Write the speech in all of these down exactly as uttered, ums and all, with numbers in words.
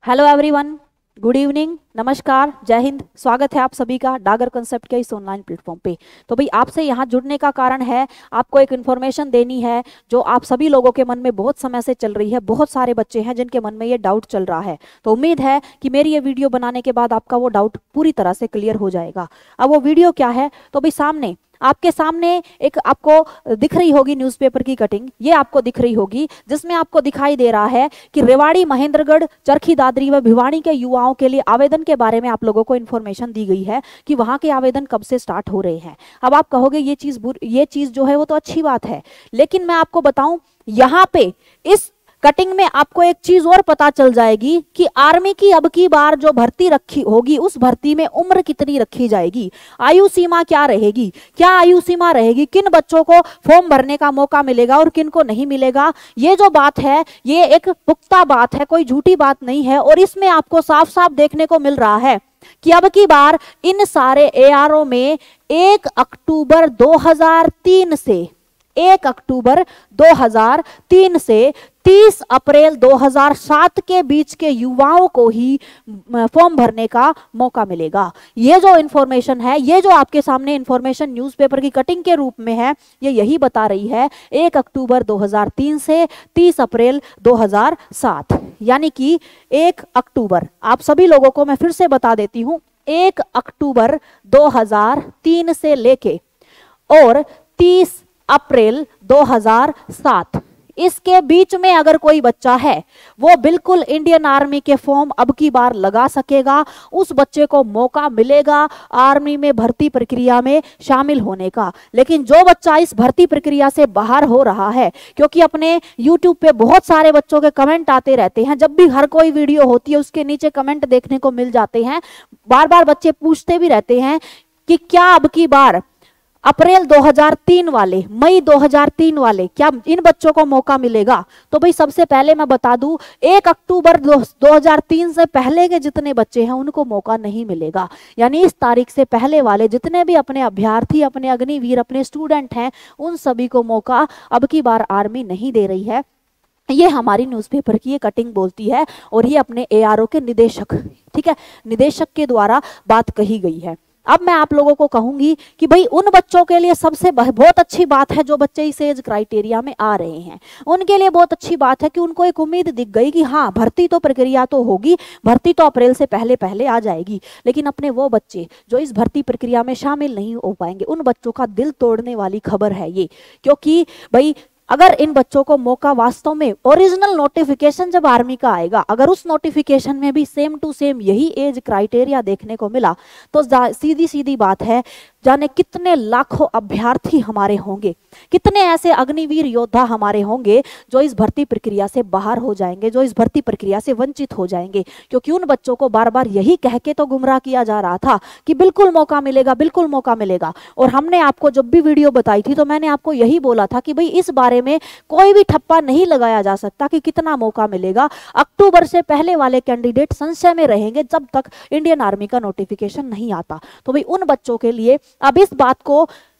Hello everyone, good evening, नमस्कार, जय हिंद। स्वागत है आप सभी का डागर कॉन्सेप्ट के इस ऑनलाइन प्लेटफॉर्म पे। तो भाई आपसे यहाँ जुड़ने का कारण है आपको एक इन्फॉर्मेशन देनी है जो आप सभी लोगों के मन में बहुत समय से चल रही है। बहुत सारे बच्चे हैं जिनके मन में ये डाउट चल रहा है। तो उम्मीद है कि मेरी ये वीडियो बनाने के बाद आपका वो डाउट पूरी तरह से क्लियर हो जाएगा। अब वो वीडियो क्या है, तो भाई सामने आपके सामने एक आपको दिख रही होगी न्यूज़पेपर की कटिंग, ये आपको दिख रही होगी जिसमें आपको दिखाई दे रहा है कि रेवाड़ी, महेंद्रगढ़, चरखी दादरी व भिवानी के युवाओं के लिए आवेदन के बारे में आप लोगों को इन्फॉर्मेशन दी गई है कि वहां के आवेदन कब से स्टार्ट हो रहे हैं। अब आप कहोगे ये चीज ये चीज जो है वो तो अच्छी बात है, लेकिन मैं आपको बताऊं यहाँ पे इस कटिंग में आपको एक चीज और पता चल जाएगी कि आर्मी की अब की बार जो भर्ती रखी होगी उस भर्ती में उम्र कितनी रखी जाएगी, आयु सीमा क्या रहेगी, क्या आयु सीमा रहेगी, किन बच्चों को फॉर्म भरने का मौका मिलेगा और किन को नहीं मिलेगा। ये जो बात है ये एक पुख्ता बात है, कोई झूठी बात नहीं है। और इसमें आपको साफ साफ देखने को मिल रहा है कि अब की बार इन सारे एआरओ में एक अक्टूबर दो हजार तीन से एक अक्टूबर दो हजार तीन से तीस अप्रैल दो हजार सात के बीच के युवाओं को ही फॉर्म भरने का मौका मिलेगा। ये जो इंफॉर्मेशन है, ये जो आपके सामने इंफॉर्मेशन न्यूज़पेपर की कटिंग के रूप में है, ये यही बता रही है एक अक्टूबर दो हजार तीन से तीस अप्रैल दो हजार सात, यानी कि एक अक्टूबर। आप सभी लोगों को मैं फिर से बता देती हूं, एक अक्टूबर दो हजार तीन से लेके और तीस अप्रैल दो हजार सात, इसके बीच में अगर कोई बच्चा है वो बिल्कुल इंडियन आर्मी के फॉर्म अब की बार लगा सकेगा। उस बच्चे को मौका मिलेगा आर्मी में भर्ती प्रक्रिया में शामिल होने का। लेकिन जो बच्चा इस भर्ती प्रक्रिया से बाहर हो रहा है, क्योंकि अपने यूट्यूब पे बहुत सारे बच्चों के कमेंट आते रहते हैं, जब भी हर कोई वीडियो होती है उसके नीचे कमेंट देखने को मिल जाते हैं। बार बार बच्चे पूछते भी रहते हैं कि क्या अब की बार अप्रैल दो हजार तीन वाले, मई दो हजार तीन वाले, क्या इन बच्चों को मौका मिलेगा। तो भाई सबसे पहले मैं बता दूं, एक अक्टूबर दो हजार तीन से पहले के जितने बच्चे हैं उनको मौका नहीं मिलेगा। यानी इस तारीख से पहले वाले जितने भी अपने अभ्यर्थी, अपने अग्निवीर, अपने स्टूडेंट हैं, उन सभी को मौका अब की बार आर्मी नहीं दे रही है। ये हमारी न्यूज़पेपर की ये कटिंग बोलती है और ये अपने एआरओ के निदेशक, ठीक है, निदेशक के द्वारा बात कही गई है। अब मैं आप लोगों को कहूंगी कि भाई उन बच्चों के लिए सबसे बहुत अच्छी बात है जो बच्चे इस एज क्राइटेरिया में आ रहे हैं, उनके लिए बहुत अच्छी बात है कि उनको एक उम्मीद दिख गई कि हाँ भर्ती तो प्रक्रिया तो होगी, भर्ती तो अप्रैल से पहले पहले आ जाएगी। लेकिन अपने वो बच्चे जो इस भर्ती प्रक्रिया में शामिल नहीं हो पाएंगे, उन बच्चों का दिल तोड़ने वाली खबर है ये। क्योंकि भाई अगर इन बच्चों को मौका वास्तव में ओरिजिनल नोटिफिकेशन जब आर्मी का आएगा, अगर उस नोटिफिकेशन में भी सेम टू सेम यही एज क्राइटेरिया देखने को मिला तो सीधी सीधी बात है, जाने कितने लाखों अभ्यर्थी हमारे होंगे, कितने ऐसे अग्निवीर योद्धा हमारे होंगे जो इस भर्ती प्रक्रिया से बाहर हो जाएंगे, जो इस भर्ती प्रक्रिया से वंचित हो जाएंगे। क्योंकि उन बच्चों को बार बार यही कह के तो गुमराह किया जा रहा था कि बिल्कुल मौका मिलेगा, बिल्कुल मौका मिलेगा। और हमने आपको जब भी वीडियो बताई थी तो मैंने आपको यही बोला था कि भाई इस बारे में कोई भी ठप्पा नहीं लगाया जा सकता कि कितना मौका मिलेगा। अक्टूबर से पहले वाले कैंडिडेट संशय में रहेंगे जब तक इंडियन आर्मी का नोटिफिकेशन नहीं आता। तो भाई उन बच्चों के लिए अब इस बात को,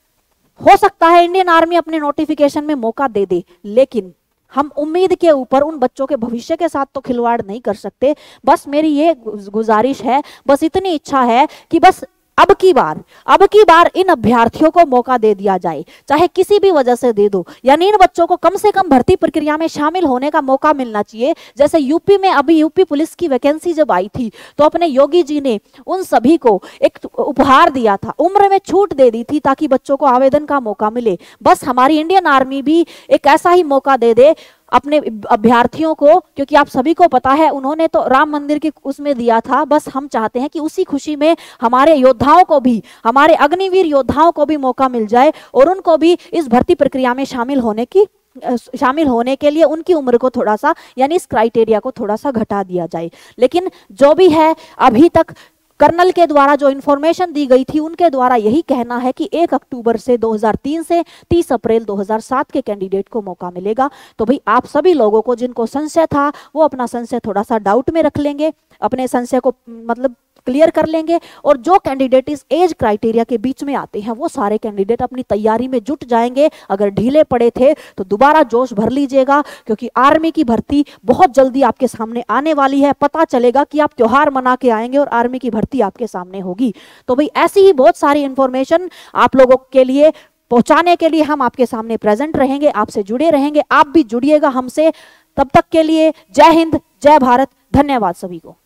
हो सकता है इंडियन आर्मी अपने नोटिफिकेशन में मौका दे दे, लेकिन हम उम्मीद के ऊपर उन बच्चों के भविष्य के साथ तो खिलवाड़ नहीं कर सकते। बस मेरी ये गुजारिश है, बस इतनी इच्छा है कि बस अब की बार अब की बार इन अभ्यर्थियों को मौका दे दिया जाए, चाहे किसी भी वजह से दे दो। यानी इन बच्चों को कम से कम भर्ती प्रक्रिया में शामिल होने का मौका मिलना चाहिए। जैसे यूपी में अभी यूपी पुलिस की वैकेंसी जब आई थी तो अपने योगी जी ने उन सभी को एक उपहार दिया था, उम्र में छूट दे दी थी ताकि बच्चों को आवेदन का मौका मिले। बस हमारी इंडियन आर्मी भी एक ऐसा ही मौका दे दे अपने अभ्यर्थियों को, क्योंकि आप सभी को पता है उन्होंने तो राम मंदिर की उसमें दिया था। बस हम चाहते हैं कि उसी खुशी में हमारे योद्धाओं को भी, हमारे अग्निवीर योद्धाओं को भी मौका मिल जाए और उनको भी इस भर्ती प्रक्रिया में शामिल होने की शामिल होने के लिए उनकी उम्र को थोड़ा सा, यानी इस क्राइटेरिया को थोड़ा सा घटा दिया जाए। लेकिन जो भी है, अभी तक कर्नल के द्वारा जो इन्फॉर्मेशन दी गई थी उनके द्वारा यही कहना है कि एक अक्टूबर से दो हजार तीन से तीस अप्रैल दो हजार सात के कैंडिडेट को मौका मिलेगा। तो भाई आप सभी लोगों को जिनको संशय था वो अपना संशय थोड़ा सा डाउट में रख लेंगे, अपने संशय को मतलब क्लियर कर लेंगे। और जो कैंडिडेट इस एज क्राइटेरिया के बीच में आते हैं वो सारे कैंडिडेट अपनी तैयारी में जुट जाएंगे। अगर ढीले पड़े थे तो दोबारा जोश भर लीजिएगा, क्योंकि आर्मी की भर्ती बहुत जल्दी आपके सामने आने वाली है। पता चलेगा कि आप त्योहार मना के आएंगे और आर्मी की भर्ती आपके सामने होगी। तो भाई ऐसी ही बहुत सारी इंफॉर्मेशन आप लोगों के लिए पहुंचाने के लिए हम आपके सामने प्रेजेंट रहेंगे, आपसे जुड़े रहेंगे। आप भी जुड़िएगा हमसे। तब तक के लिए जय हिंद, जय भारत, धन्यवाद सभी को।